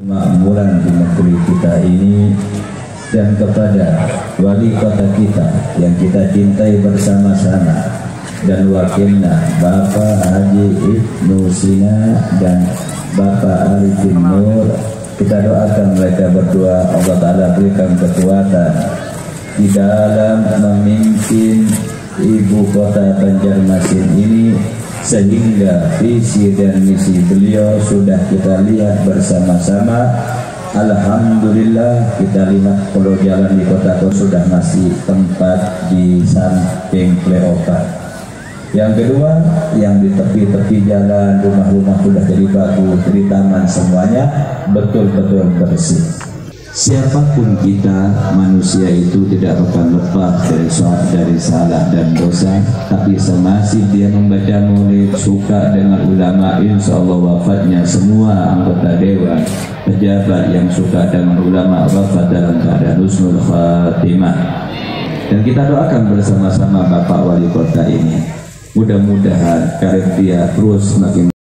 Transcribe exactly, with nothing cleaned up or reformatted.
Makmuran di negeri kita ini, dan kepada wali kota kita yang kita cintai bersama-sama dan wakilnya Bapak Haji Ibnu Sina dan Bapak Arifin Nur, kita doakan mereka berdua Allah Ta'ala berikan kekuatan di dalam memimpin ibu kota Banjarmasin ini, sehingga visi dan misi beliau sudah kita lihat bersama-sama. Alhamdulillah, kita lihat kalau jalan di kota itu sudah masih tempat di samping flyover. Yang kedua, yang di tepi-tepi jalan, rumah-rumah sudah jadi bagus, jadi taman semuanya betul-betul bersih. Siapapun kita, manusia itu tidak akan lepas dari soal, dari salah dan dosa. Tapi semasih dia membaca maulid, suka dengan ulama, insya Allah wafatnya semua anggota dewan, pejabat yang suka dengan ulama wafat dalam keadaan husnul khatimah. Dan kita doakan bersama-sama Bapak Wali Kota ini, mudah-mudahan karir dia terus semakin